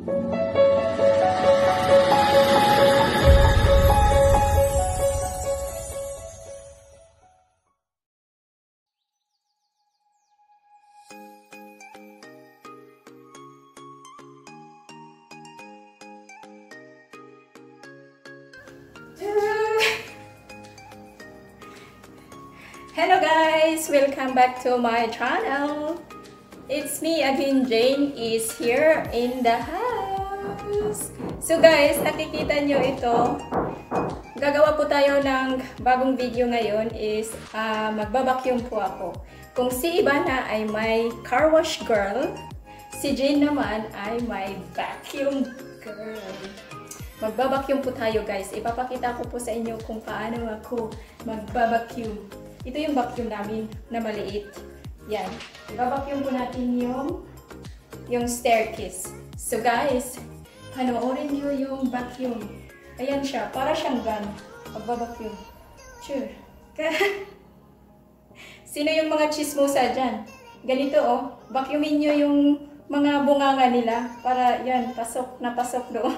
Hello guys! Welcome back to my channel. It's me again, Jane is here in the house. So guys, nakikita nyo ito. Gagawa po tayo ng bagong video ngayon is magbabacuum po ako. Kung si Ivana ay may car wash girl, si Jane naman ay may vacuum girl. Magbabacuum po tayo guys. Ipapakita ko po sa inyo kung paano ako magbabacuum. Ito yung vacuum namin na maliit. Yan. Iba-vacuum po natin yung staircase. So guys, panoorin nyo yung vacuum. Ayan siya. Para siyang gun. Magba-vacuum. Sure. Sino yung mga chismosa dyan? Ganito oh. Vacuumin nyo yung mga bunganga nila. Para yan, pasok na pasok doon.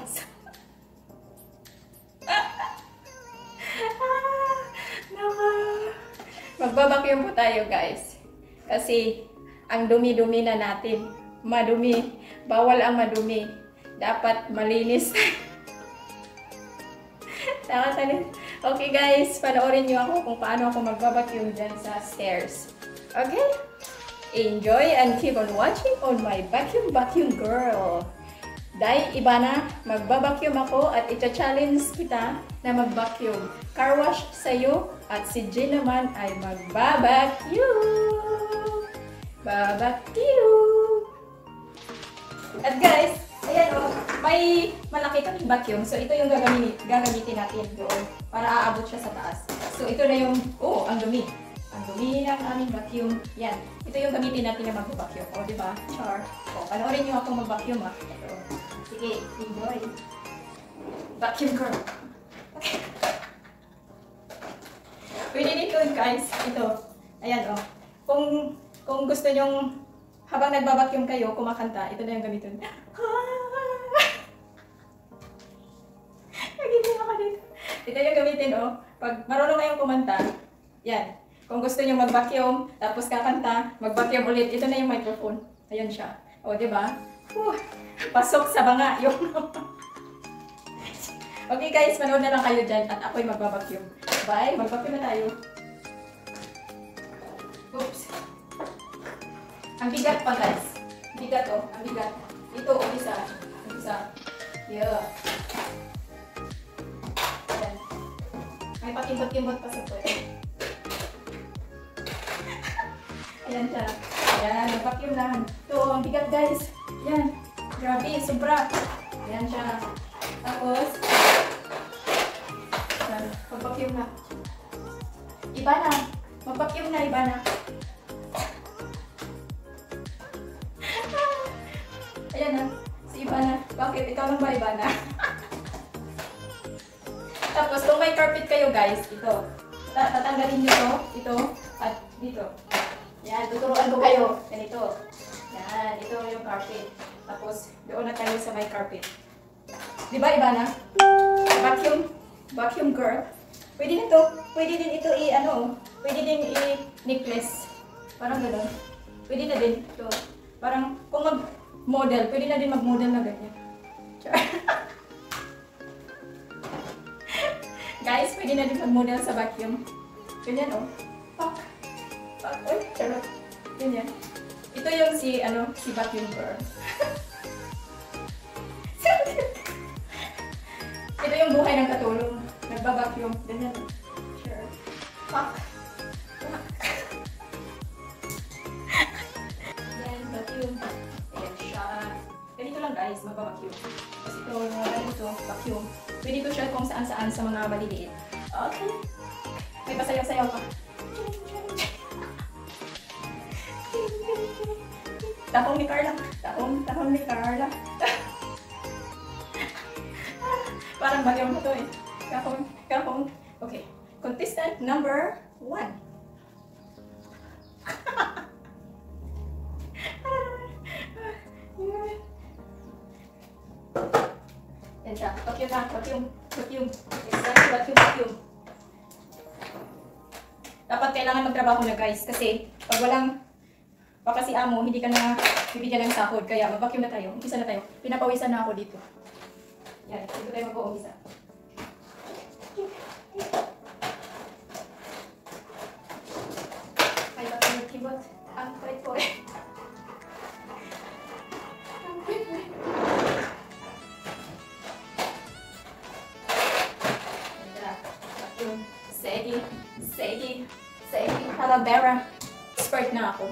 Magbabacuum po tayo guys. Kasi ang dumi-dumi na natin. Madumi. Bawal ang madumi. Dapat malinis. Okay guys, panoorin nyo ako kung paano ako magbabacuum dyan sa stairs. Okay? Enjoy and keep on watching on my vacuum girl. Dahil iba na, magbabacuum ako at ita-challenge kita na magbacuum. Car wash sa'yo at si Jane naman ay magbabacuum. Babacuum. At guys, ayan o, may malaki kaming vacuum. So ito yung gagamitin natin doon para aabot siya sa taas. So ito na yung, oh, ang dumi. Ang dumi ng aming vacuum. Yan, ito yung gamitin natin na mag-vacuum. O, diba? Char. O, panoorin nyo ako mag-vacuum ha. Ito. Sige, enjoy. Vacuum girl. Okay. Pwede dito guys, ito. Ayan o. Kung gusto nyong habang nagbabacuum kayo, kumakanta, ito na yung gamitin. Nagiging ako dito. Ito yung gamitin o. Pag marunong kayong kumanta, yan. Kung gusto nyo mag-vacuum, tapos kakanta, mag-vacuum ulit, ito na yung microphone. Ayan siya. O, diba? Pasok sa banga yung... Okay guys, manood na lang kayo dyan at ako'y magbabacuum. Bye! Mag-vacuum na tayo. Oops! Ang bigat pa guys. Bigat oh, ang bigat. Ito, isa. Isa. Yeah. Ayan. May pakimbot-kimbot pa sa po eh. Ayan siya. Ayan, mag-vacuum na. Ito, ang bigat guys. Ayan. Grabe, sobra. Ayan siya. Tapos, mag-vacuum na. Iba na. Mag-vacuum na, iba na. Ayan na. Si iba na. Bakit? Ikaw lang ba iba na? Tapos, kung may carpet kayo guys, ito. Tatanggalin nyo to, ito, at dito. Yan, tuturuan ko kayo. Ganito. Yan, ito yung carpet. Tapos, doon na tayo sa may carpet. Diba, iba na? Vacuum girl. Pwede na to. Pwede din ito pwede din i-necklace. Parang gano'n. Pwede na din ito. Parang, kung mag-model, pwede na din mag-model na ganyan. Guys, pwede na din mag-model sa vacuum. Ganyan, oh. Pak. Pak. Uy, charot. Ganyan. Ito yung si vacuum girl. Ito yung buhay ng katulong. Nagba-vacuum. Ganyan. Sure. Pak. Yan, vacuum. Ayan siya. Ganito lang guys, magba-vacuum. Tapos ito, ganito, vacuum. Pwede ko siya kung saan-saan sa mga maliliit. Okay. May pasayaw-sayaw pa. Tahong ni Carla. Tahong ni Carla. Parang bagay mo to eh. Kahong. Okay. Contestant number 1. Halika, vacuum na, vacuum, vacuum. Exactly, vacuum, vacuum. Dapat kailangan magtrabaho na guys, kasi pag walang, baka si amo, hindi ka na bibigyan ng sahod, kaya mag-vacuum na tayo, umpisa na tayo. Pinapawisan na ako dito. Yan, dito tayo mag-uumpisa. Ay, baka yung keyboard. Ang kulit po eh. Ang kulit po eh. Vacuum. Segi. Segi. Segi. Halavera. Expert na ako.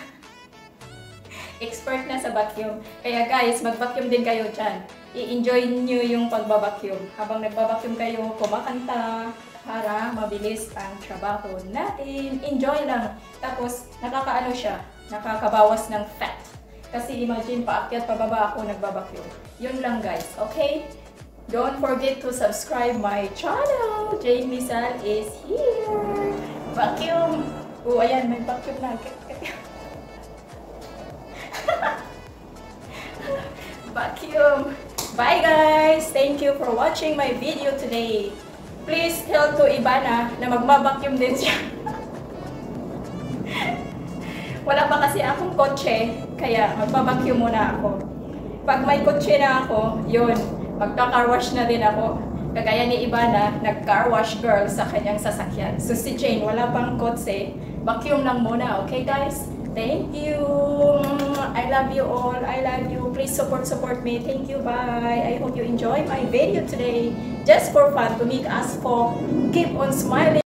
Expert na sa vacuum. Kaya guys, mag-vacuum din kayo dyan. I-enjoy nyo yung pagbabacuum. Habang nagbabacuum kayo, kumakanta para mabilis ang trabaho natin. Enjoy lang. Tapos, nakakaano siya, nakakabawas ng fat. Kasi imagine, paakyat pababa ako nagbabacuum. Yun lang guys, okay? Don't forget to subscribe my channel. Jane Misal is here. Vacuum. Oh, ayan, may vacuum na. Vacuum. Bye guys! Thank you for watching my video today. Please tell to Ibana na magma-vacuum din siya. Wala pa kasi akong kotse, kaya magpa-vacuum muna ako. Pag may kotse na ako, yun, magka-car wash na din ako. Kagaya ni Ibana, nag-car wash girl sa kanyang sasakyan. So si Jane, wala pang kotse, vacuum lang muna, okay guys? Thank you. I love you all. I love you. Please support me. Thank you. Bye. I hope you enjoy my video today. Just for fun to make us fall. Keep on smiling.